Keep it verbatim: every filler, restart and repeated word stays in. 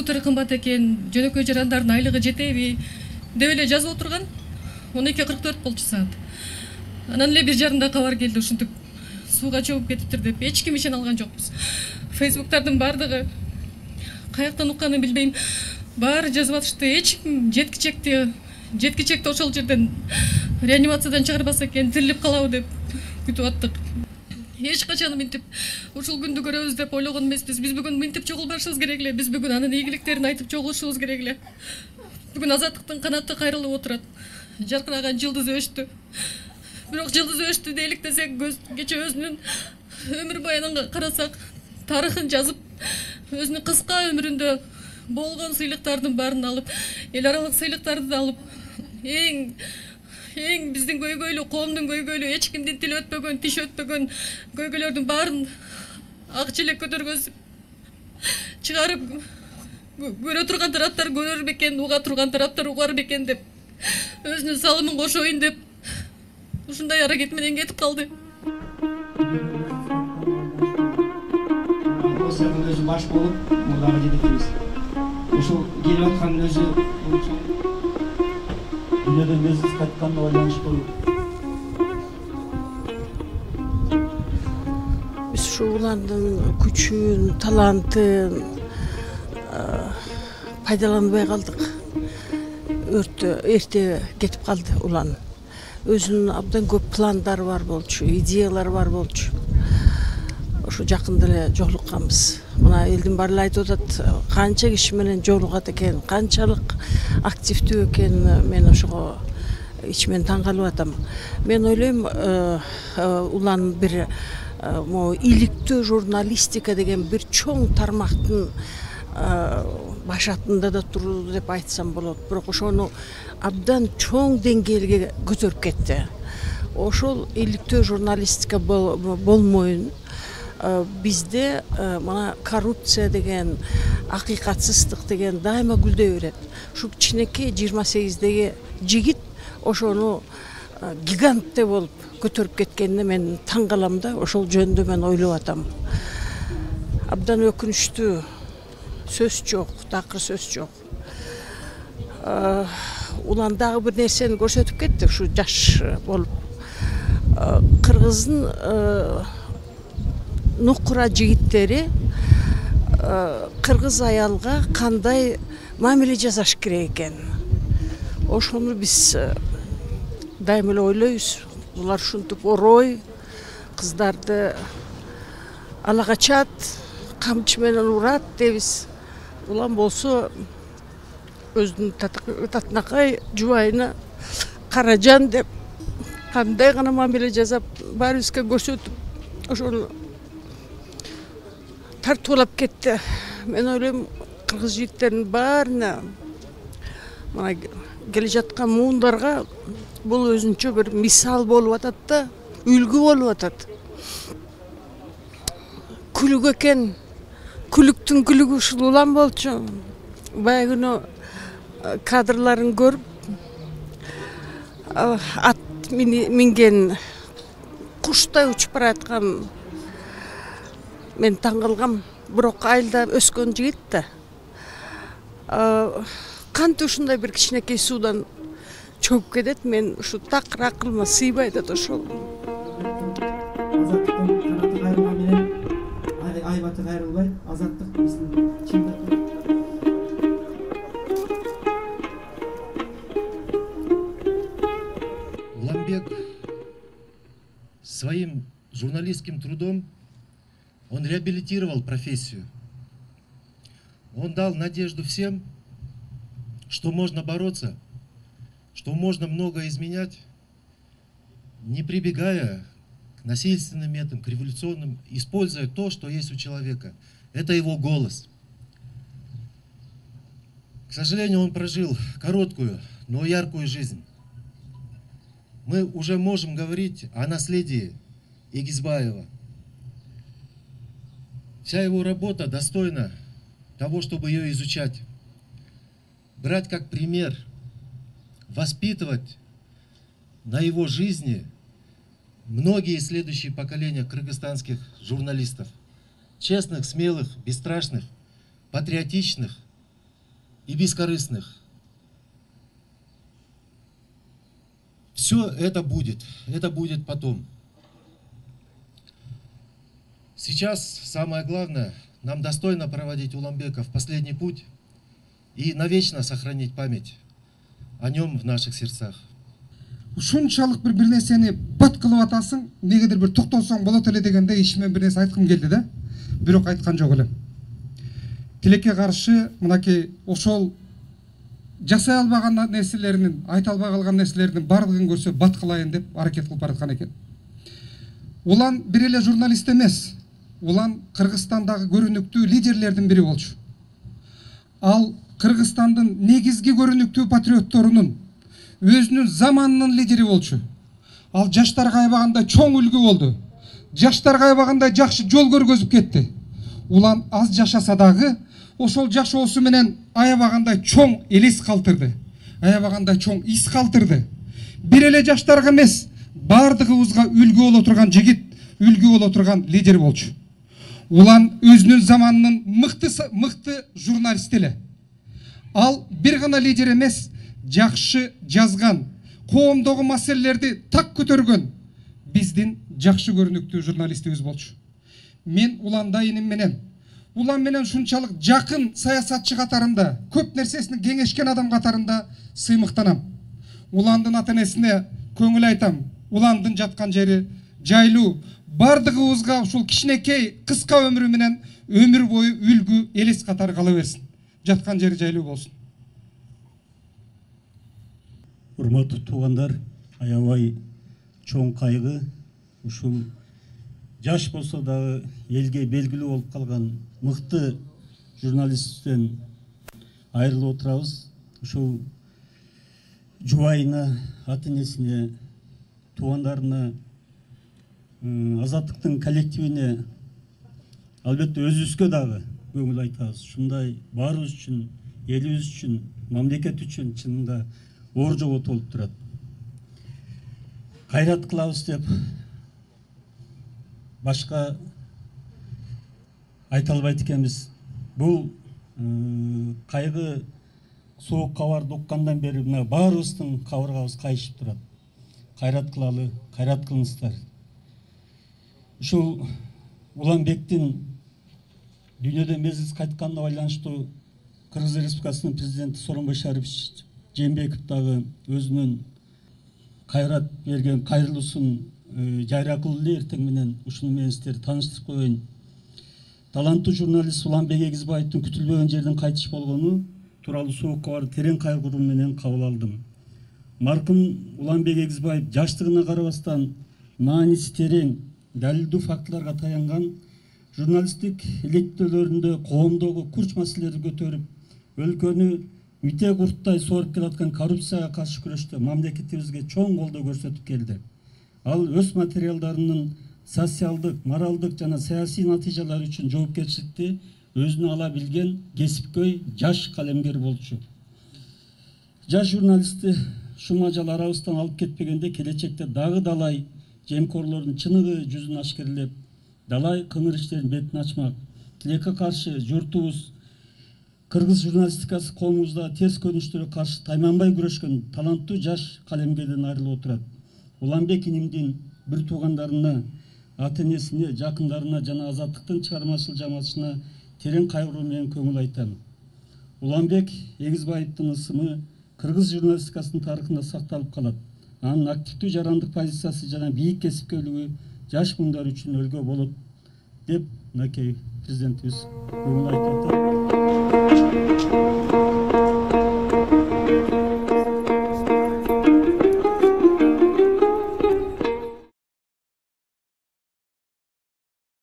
компьютери кымбат экен, жөнөкөй жарандардын айлыгы жетеби деп эле жазып отурган. он эки кырк төрт болчу саат. Анан эле бир жарымда кабар келди, ушинтип сууга чөгүп кетиптир деп. Эч ким ишене алган жокпуз. Фейсбуктардын бардыгы каяктан укканын билбейм, баары жазып атышты. Эч ким жеткичекти, жеткичекти ошол жерден реанимациядан чыгарбаса экен, тирилип калабы деп күтүп аттык. Эч качан мынтип ушул күндү көрөбүз деп ойлогон эмеспиз. Биз бүгүн мынтип чогулбашыбыз керек эле. Биз бүгүн анын ийгиликтерин айтып чогулушубуз керек эле. Бүгүн азаттыктын канаты кайрылып отурат. Жаркыраган жылдыз өчтү. Бирок жылдыз өчтү дейлик десек, кече өзүнүн өмүр баянын карасак, тарыхын жазып, өзүнүн кыска өмүрүндө болгон сыйлыктардын баарын алып, эл аралык сыйлыктарды да алып, эң эң биздин көйгөйлүү, коомдун көйгөйлүү, эч кимдин тили өтпөгөн, тиш өтпөгөн көйгөйлөрдүн баарын ак желек көтөргөзүп чыгарып, көрө турган тараптар көрөр бекен, уга турган тараптар угар бекен деп, өзүнүн салымын кошоюн деп ушундай аракет менен кетип калды. Осынын өзү баш болуп, мурдагы жетекчибиз. Ушул келип аткан өзү дүйнөдөн көзүбүз кайтканына байланыштуу. Биз ушу уландын күчүн, талантын пайдаланбай калдык. Өртө эрте кетип калды улан. Өзүнүн абдан көп пландары бар болчу, идеялары бар болчу. Ошо жакында эле жолукканбыз. Мына элдин баары айтып атат, канча киши менен жолугат экен, канчалык активдүү экен. Мен ошого ичимен таң калып атам. Мен ойлойм, улан бир иликтөө журналистика деген бир чоң тармактын башатында да турду деп айтсам болот. Бирок ошону абдан чоң деңгээлге көтөрүп кетти. Ошол иликтөө журналистика болмойун бизде мына коррупция деген, акыйкатсыздык деген дайыма гүлдөй берет. Ушу кичинекей жыйырма сегиздеги жигит ошону гигантте болуп көтөрүп кеткенине мен таң калам да, ошол жөнүндө мен ойлоп атам. Абдан өкүнүчтүү, сөз жок, такыр сөз жок. Улан дагы бир нерсени көрсөтүп кетти, ушу жаш болуп. Кыргыздын нукура жигиттери кыргыз аялга кандай мамиле жасаш керек экен. Ошону биз дайыма эле ойлойбуз. Булар ушинтип орой, кыздарды ала качат, камчы менен урат дейбиз. Улан болсо өзүнүн татынакай жубайына Каражан деп кандай гана мамиле жасап баарыбызга көрсөтүп ошону тартуулап кетти. Мен ойлойм, кыргыз жигиттеринин баарына, мына келе жаткан муундарга бул өзүнчө бир мисал болуп атат да, үлгү болуп атат. Күлүк экен, күлүктүн күлүгү ушул улан болчу. Баягы күнү кадрларын көрүп, ат минген куштай учуп бараткан мен таң калгам. Бирок айылда өскөн жигит да. Кантип ушундай бир кичинекей суудан чөгүп кетет, мен ушу такыр акылыма сыйбайт да ошол. Азаттыктын канаты кайрылган менен айбаты кайрылбайт. Азаттык биздин чындык. Уламбек своим журналистским трудом он реабилитировал профессию. Он дал надежду всем, что можно бороться, что можно многое изменять, не прибегая к насильственным методам, к революционным, используя то, что есть у человека. Это его голос. К сожалению, он прожил короткую, но яркую жизнь. Мы уже можем говорить о наследии Эгизбаева. Вся его работа достойна того, чтобы ее изучать, брать как пример, воспитывать на его жизни многие следующие поколения кыргызстанских журналистов. Честных, смелых, бесстрашных, патриотичных, и бескорыстных. Все это будет, это будет потом. Сейчас самое главное, нам достойно проводить Уламбека в последний путь и навечно сохранить память о нем в наших сердцах. Ушунчалык бир бир нерсени бат кылып атасың, негедир бир токтосоң болот эле дегенде ишимен бир нерсе айткым келди да. Бирок айткан жок элем. Тилекке каршы мынакей ошол жасай албаган нерселеринин, айта албай калган нерселеринин бардыгын көрсө бат кылайын деп аракет кылып бараткан экен. Улан бир эле журналист эмес. Улан Кыргызстандагы көрүнүктүү лидерлердин бири болчу. Ал Кыргызстандын негизги көрүнүктүү патриотторунун өзүнүн заманынын лидери болчу. Ал жаштарга аябаганда чоң үлгү болду. Жаштарга аябаганда жакшы жол көргөзүп кетти. Улан аз жашаса дагы ошол жашоосу менен аябаганда чоң элес калтырды. Аябаганда чоң ис калтырды. Бир эле жаштарга эмес, бардыгыбызга үлгү боло турган жигит, үлгү боло турган лидер болчу. Улан өзүнүн заманынын мыкты мыкты журналист эле. Ал бир гана лидер эмес, жакшы жазган, коомдогу маселелерди так көтөргөн биздин жакшы көрүнүктүү журналистибиз болчу. Мен Уландай иним менен, Улан менен шунчалык жакын саясатчы катарында, көп нерсесин кеңешкен адам катарында сыймыктанам. Уландын ата-энесине көңүл айтам. Уландын жаткан жери жайлуу. Бардыгыбызга ушул кичинекей кыска өмүрү менен өмүр бою үлгү элес катары кала берсин. Жаткан жери жайлуу болсун. Урматтуу туугандар, аябай чоң кайгы ушул жаш болсо дагы элге белгилүү болуп калган мыкты журналисттен айрылып отурабыз. Ушул жубайына, ата-энесине, туугандарына, Азаттыктын коллективине, албетте өзүбүзгө дагы көңүл айтабыз. Ушундай баарыбыз үчүн, элибиз үчүн, мамлекет үчүн чынында оор жобот болуп турат. Кайрат кылабыз деп башка айта албайт экенбиз. Бул кайгы соок кабарды уккандан бери мына баарыбыздын кабыргабыз кайышып турат. Кайрат кылалы, кайрат кылыңыздар. Ушул Уланбектин дүйнөдөн мезгилсиз кайтканына байланыштуу Кыргыз Республикасынын президенти Сооронбай Шарипович Жээнбеков дагы өзүнүн кайрат берген кайрылуусун жарыя кылды. Эртең менен ушуну менен сиздерди тааныштырып коеюн. Таланттуу журналист Уланбек Эгизбаевдин күтүлбөгөн жерден кайтыш болгону тууралуу соок кабарды терең кайгыруу менен кабыл алдым. Маркум Уланбек Эгизбаев жаштыгына карабастан мааниси терең, далилдүү фактыларга таянган журналисттик илектөөлөрүндө коомдогу курч маселелерди көтөрүп, өлкөнү митек урттай сооруп келаткан коррупцияга каршы күрөштө мамлекетибизге чоң колдоо көрсөтүп келди. Ал өз материалдарынын социалдык, моралдык жана саясий натыйжалары үчүн жоопкерчиликти өзүнө ала билген кесипкөй жаш калемгер болчу. Жаш журналистти шумажал арабыздан алып кетпегенде келечекте дагы далай жемкорлордун чыныгы жүзүн ашкерлеп, далай кыңыр иштердин бетин ачмак. Тилекке каршы журтубуз Кыргыз журналистикасы коомубузда терс көрүнүштөргө каршы тайманбай күрөшкөн таланттуу жаш калемгерден айрылып отурат. Уланбек инимдин бир туугандарына, ата-энесине, жакындарына жана Азаттыктын чыгармачыл жамаатчысына терең кайгыруу менен көңүл айтам. Уланбек Эгизбаевдин ысымы Кыргыз журналистикасынын тарыхында сакталып калат. Анын активдүү жарандык позициясы жана бийик кесипкөйлүгү жаш муңдар үчүн өлгө болот деп мынакей президентибиз көңүл айтып атат.